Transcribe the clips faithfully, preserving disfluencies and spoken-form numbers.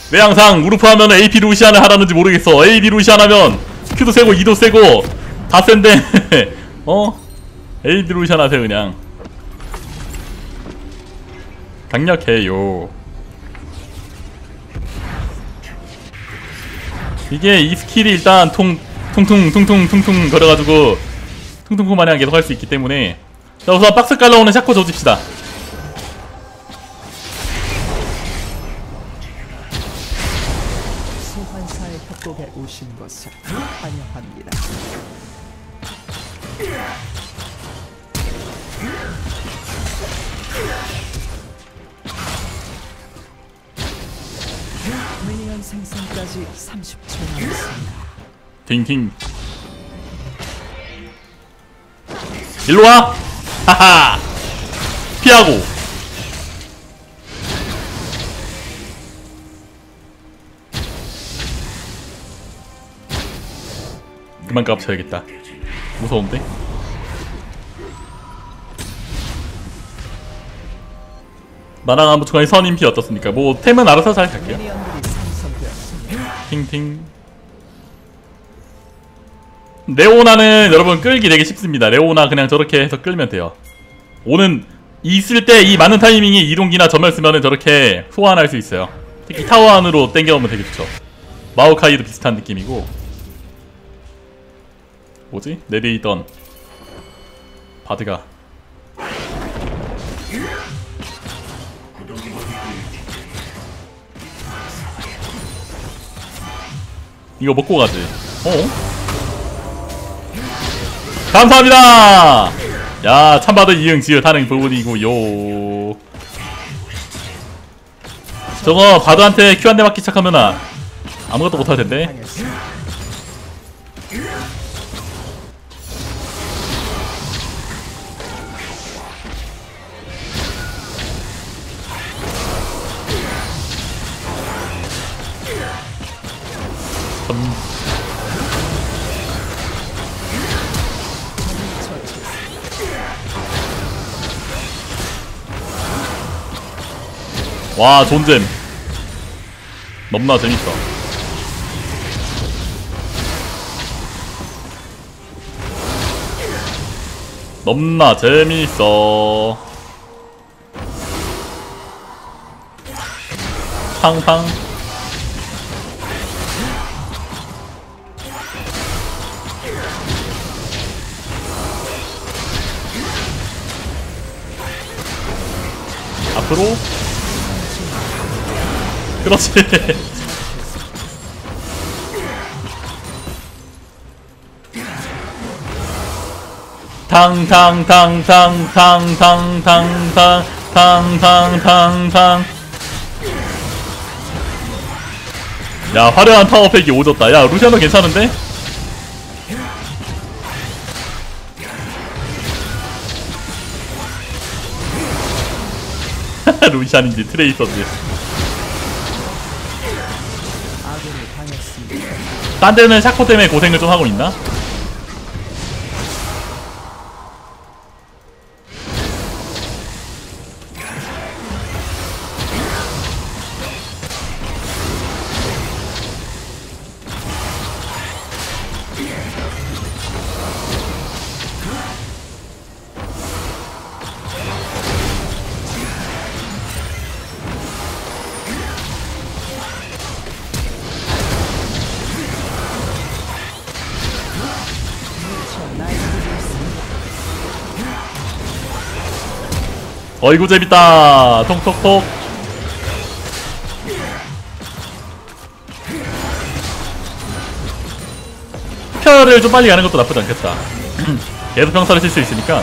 왜 항상 우르프 하면 에이피 루시안을 하라는지 모르겠어. 에이비 루시안 하면 Q도 세고 E도 세고 다 센데 어? 에이비 루시안 하세요 그냥. 강력해요. 이게 이 스킬이 일단 통 퉁퉁 퉁퉁 퉁퉁 거려가지고 퉁퉁 마냥 계속 할 수 있기 때문에. 자, 우선 박스 깔러오는 샤코 조집시다. 소환사의 협곡에 오신 것을 환영합니다. 미니언 생성까지 삼십 초 남았습니다. 팅팅. 일로와! 하하! 피하고! 그만 까붙여야겠다. 무서운데? 나랑 한번 중간에 선임피 어떻습니까? 뭐 템은 알아서 잘 갈게요. 팅팅. 레오나는 여러분 끌기 되게 쉽습니다. 레오나 그냥 저렇게 해서 끌면 돼요. 오는 있을 때 이 많은 타이밍이 이동기나 전멸 쓰면은 저렇게 소환할 수 있어요. 특히 타워 안으로 땡겨오면 되게 좋죠. 마오카이도 비슷한 느낌이고. 뭐지? 내리에 있던 바드가 이거 먹고 가지. 어? 감사합니다! 야, 참바드 이응 지읒 하는 부분이고요. 저거 바드한테 큐 한 대 맞기 시작하면 아무것도 못할 텐데. 와, 존잼. 너무나 재밌어. 너무나 재밌어. 팡팡. 앞으로. 그렇지. 탕탕탕탕탕탕탕탕탕탕탕탕. 야, 화려한 타워팩이 오졌다. 야, 루시아노 괜찮은데? 루시안인지 트레이서인지. 딴 데는 샤코 때문에 고생을 좀 하고 있나? 어이구 재밌다. 톡톡톡. 평타를 좀 빨리 가는 것도 나쁘지 않겠다. 계속 평타를 칠 수 있으니까.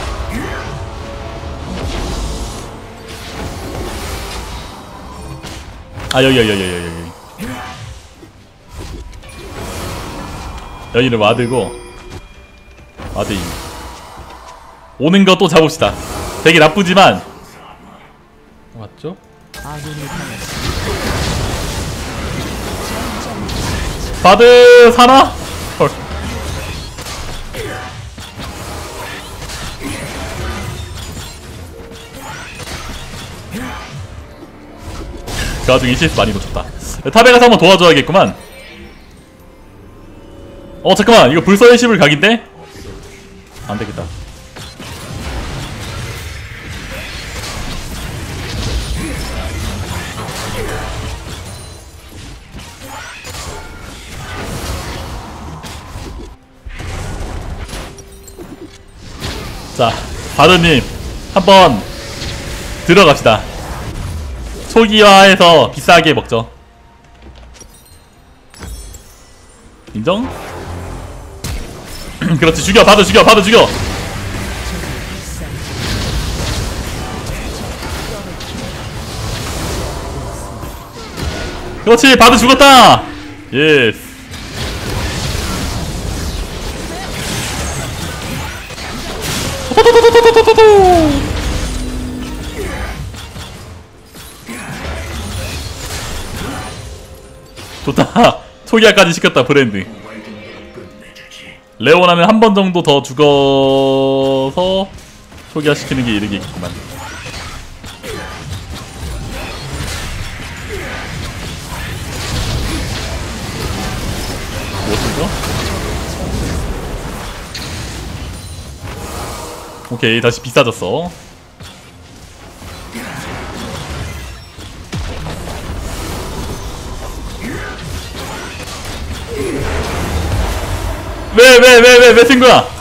아, 여기 여기 여기 여기 여기 여기는 와드고. 와드 인 오는 거 또 잡읍시다. 되게 나쁘지만 맞죠? 바드 사나? 헐. 그 와중에 실수 많이 놓쳤다. 탑에 가서 한번 도와줘야겠구만. 어 잠깐만, 이거 불서의 십을 각인데? 안되겠다. 자, 바드님 한번 들어갑시다. 초기화해서 비싸게 먹죠. 인정? 그렇지, 죽여, 바드 죽여, 바드 죽여. 그렇지, 바드 죽었다. 예스. 좋다. 초기화까지 시켰다. 브랜드. 레오나는 한 번 정도 더 죽어서 초기화 시키는 게 이르겠구만. 무엇이죠? 오케이, 다시 비싸졌어. 왜, 왜, 왜, 왜, 왜 쓴 거야?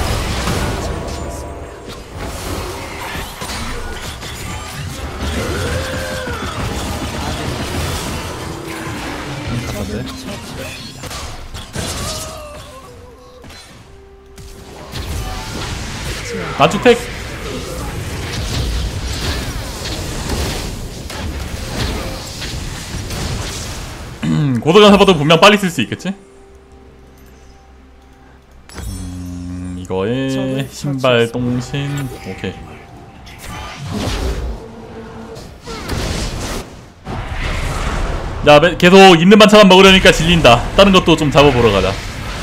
난주택. 고도간 사봐도 분명 빨리 쓸 수 있겠지? 음, 이거에 신발 똥신. 오케이. 야, 계속 있는 반찬만 먹으려니까 질린다. 다른 것도 좀 잡아보러 가자.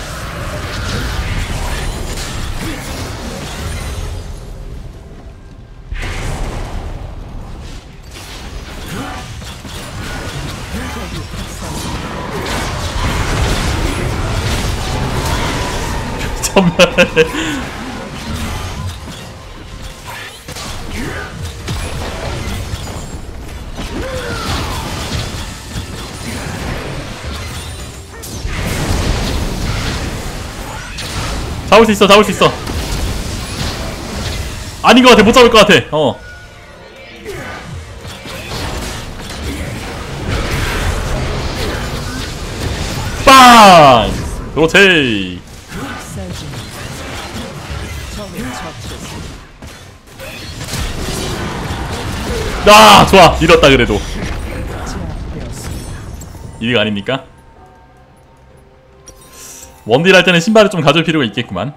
잡을 수 있어, 잡을 수 있어. 아닌 것 같아, 못 잡을 것 같아. 어. 빵! 그렇지. 아, 좋아. 밀었다 그래도. 이득 아닙니까? 원딜 할 때는 신발을 좀 가져올 필요가 있겠구만.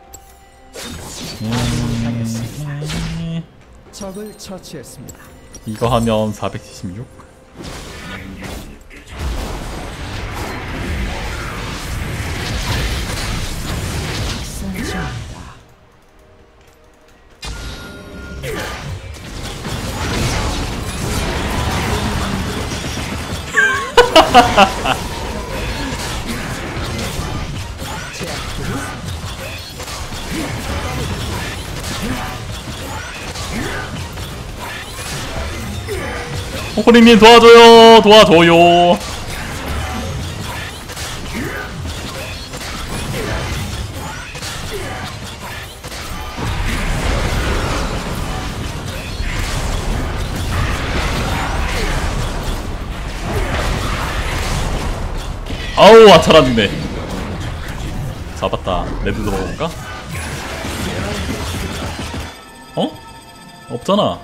음... 적을 처치했습니다. 이거 하면 사백칠십육. 호코링님 도와줘요, 도와줘요. 아우, 아차라 죽네. 잡았다. 레드 들어볼까? 어? 없잖아.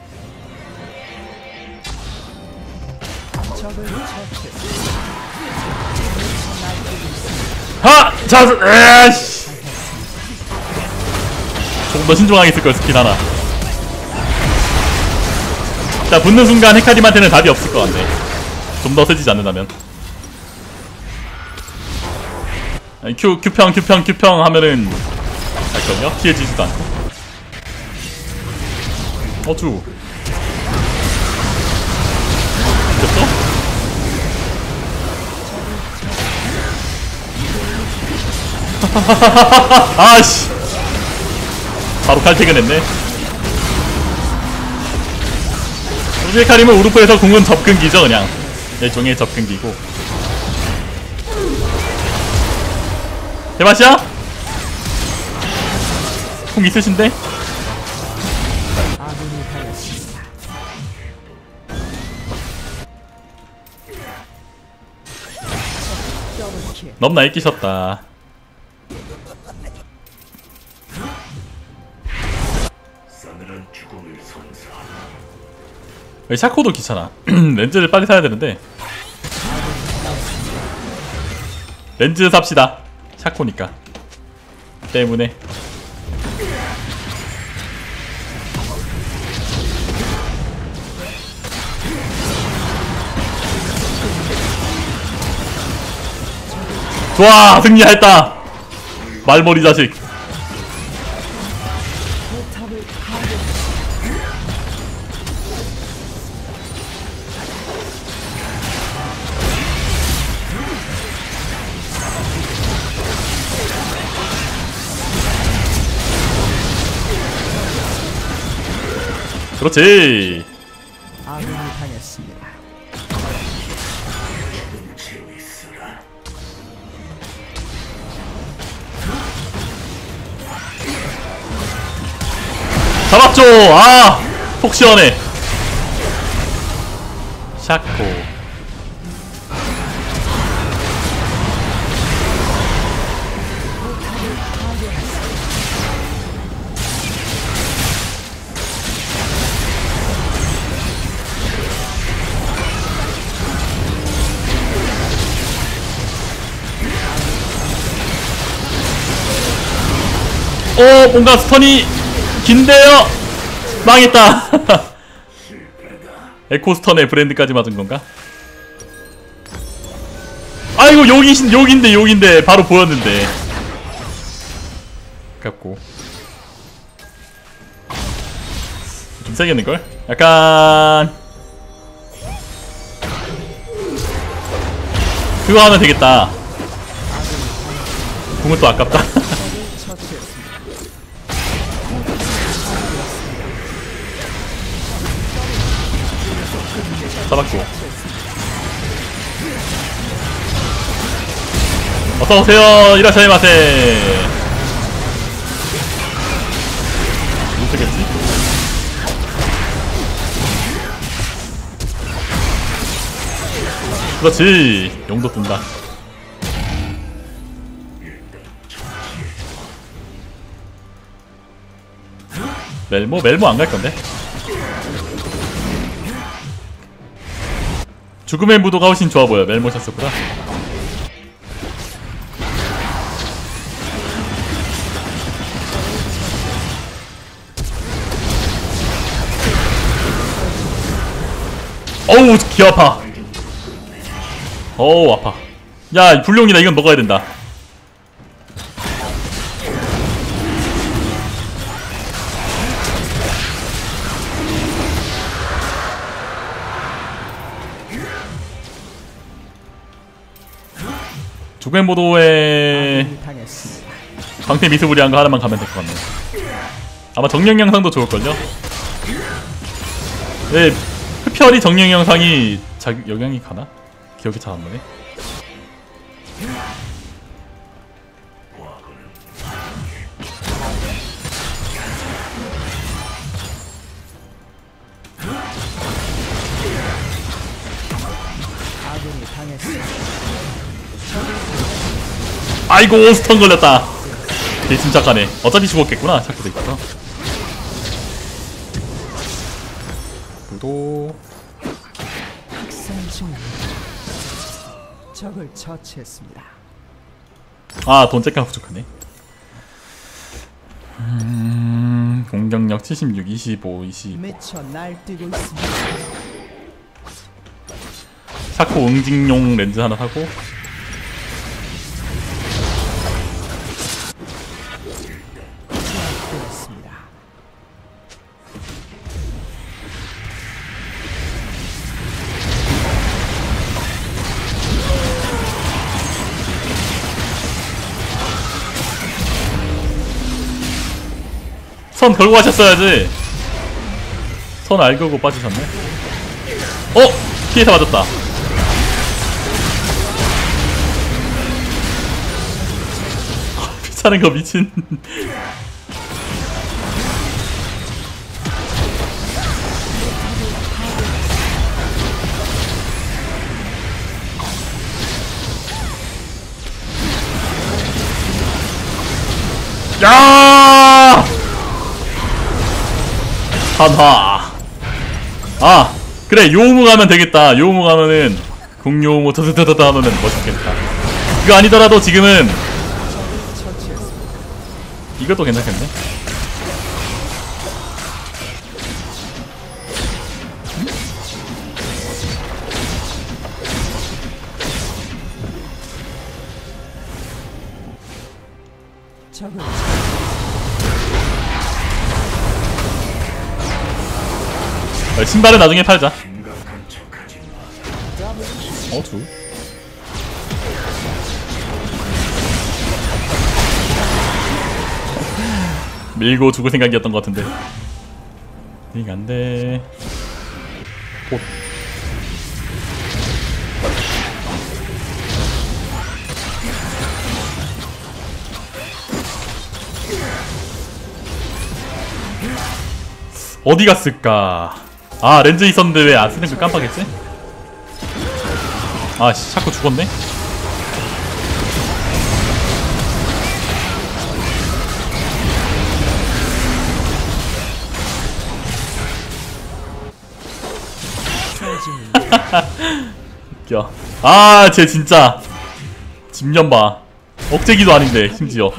하! 자! 에이씨! 조금 더 신중하게 쓸걸, 스킨 하나. 자, 붙는 순간 헤카림한테는 답이 없을 것 같네. 좀 더 세지지 않는다면. 아니, 큐, 큐평, 큐평, 큐평 하면은 할걸요? 피해지지도 않고. 어쭈. 됐어? 아씨 바로 칼퇴근했네. 우주의 카림은 우르프에서 궁은 접근기죠. 그냥 일종의 접근기고. 대마시야? 궁 있으신데? 아군이 당했습니다. 더블킬. 너무나 애끼셨다. 여기 샤코도 귀찮아. 렌즈를 빨리 사야 되는데 렌즈 삽시다. 샤코니까 때문에. 좋아 승리했다. 말머리 자식. 포탑을 파괴. 그렇지. 아군이 당했습니다. 잡았죠. 아, 속 시원해. 샤코. 오, 뭔가 스턴이 긴데요. 망했다. 에코스턴에 브랜드까지 맞은 건가? 아이고 욕이신 욕인데 욕인데 바로 보였는데. 아깝고. 좀 세겠는걸? 약간 그거 하면 되겠다. 궁은 또 아깝다. 잡았고. 어서오세요. 이라샤이마세. 못 쓰겠지? 그렇지. 용도 뜬다. 멜모? 멜모 안 갈 건데? 죽음의 무도가 훨씬 좋아 보여. 멜모 샀었구나. 어우 귀 아파. 어우 아파. 야 불룡이다. 이건 먹어야 된다. 죽음의 무도에 방패 미스부리한 거 하나만 가면 될 것 같네. 아마 정령 영상도 좋을걸요? 네, 흡혈이 정령 영상이 자, 영향이 가나? 기억이 잘 안 나네. 아군이 당했습니다. 아이고 스턴 걸렸다. 개 침착하네. 어차피 죽었겠구나. 자꾸 돼 있어서. 불도 학살 중. 적을 처치했습니다. 아 돈째가 부족하네. 음, 공격력 칠십육, 이십오, 이십오. 미쳐 날뛰고 있습니다. 샤코 응징용 렌즈 하나 사고. 그렇습니다. 선 걸고 하셨어야지. 선 알고 빠지셨네. 어? 피해서 맞았다. 피차는 거 미친. 야! 한화. 아, 그래, 요우무 가면 되겠다. 요우무 가면은 공요우무 더더더더 하면은 멋있겠다. 그거 아니더라도 지금은 이것도 괜찮겠네. 적을 어, 신발은 나중에 팔자. 어, 두. 밀고 죽을 생각이었던 것 같은데. 이게 안 돼. 곧. 어디 갔을까? 아, 렌즈 있었는데 왜 안 쓰는 거 깜빡했지? 아, 씨, 자꾸 죽었네? 웃겨. 아, 쟤 진짜 집념 봐. 억제기도 아닌데 심지어.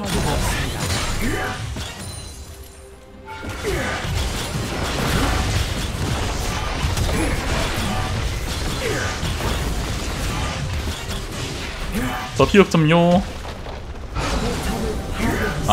저 피업 점요. 아.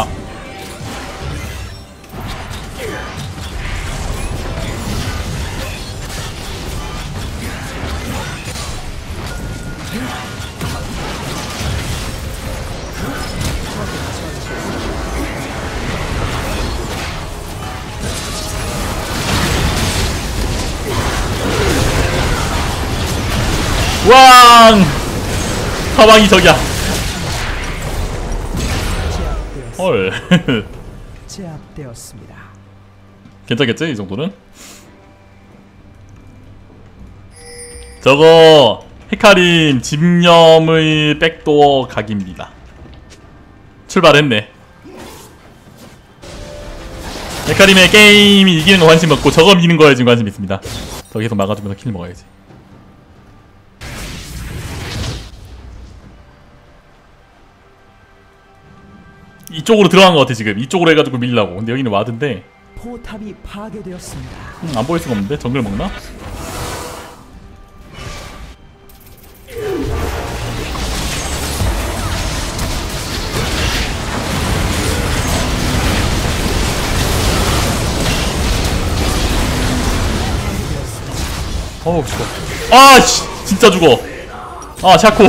왕! 사방이 저기야. 헐. 제압되었습니다. 괜찮겠지? 이 정도는? 저거 헤카림 집념의 백도어 각입니다. 출발했네. 헤카림의 게임이 이기는 거 관심 없고 저거 미는 거에 지금 관심 있습니다. 저 계속 막아주면서 킬 먹어야지. 이쪽으로 들어간 것 같아 지금. 이쪽으로 해가지고 밀려고. 근데 여기는 와드인데 포탑이 파괴되었습니다. 음, 안 보일 수가 없는데? 정글 먹나? 어우 죽어. 아 씨, 진짜 죽어. 아 샤코.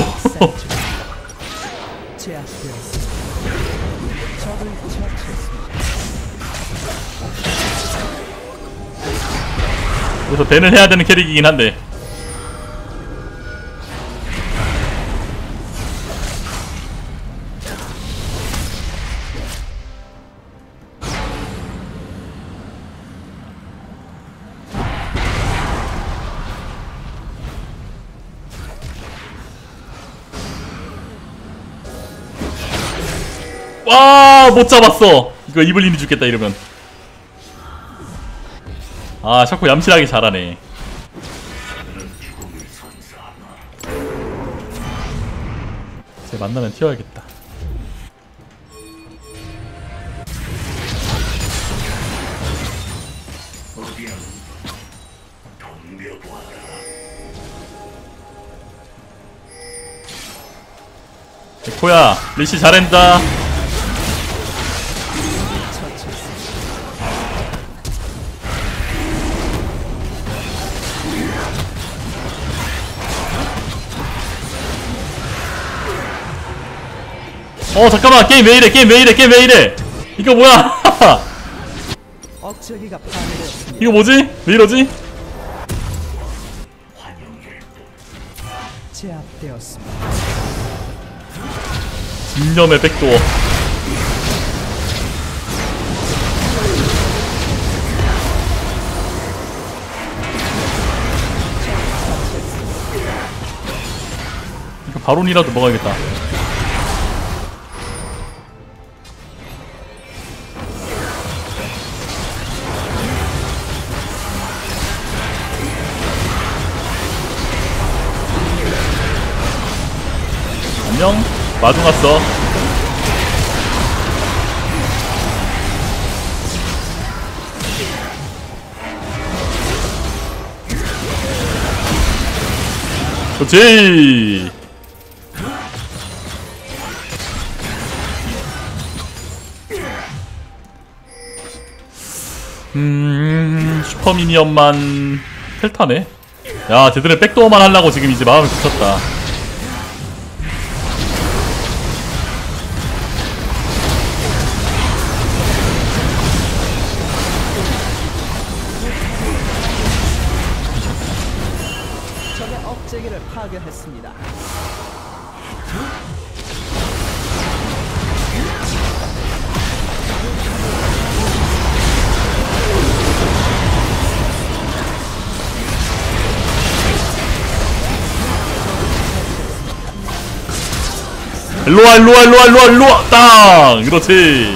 제압되었습니다. 적을 처치했습니다. 그래서 밴을 해야 되는 캐릭이긴 한데. 와, 못 잡았어. 이거 이블린이 죽겠다 이러면. 아, 샤코 얌실하게 잘하네. 쟤 만나면 튀어야겠다. 코야, 리시 잘한다. 어 잠깐만, 게임 왜 이래, 게임 왜 이래, 게임 왜 이래. 이거 뭐야. 억제기가 파괴되었습니다. 이거 뭐지? 왜 이러지? 제압되었습니다. 집념의 백도어. 이거 바론이라도 먹어야겠다. 안녕. 마중 왔어. 그렇지. 음 슈퍼미니언만 텔타네. 야 쟤들은 백도어만 하려고 지금 이제 마음을 굳혔다. 적의 억제기를 파괴했습니다. 일로와 일로와 일로와 일로와 일로와 땅! 그렇지.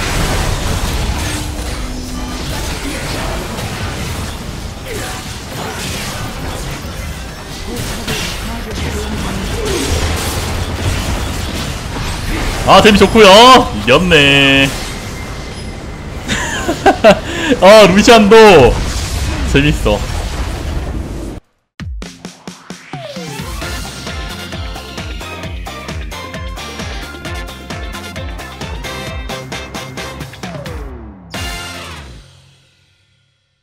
아 데미 좋구요. 이겼네. 아 루시안도 재밌어.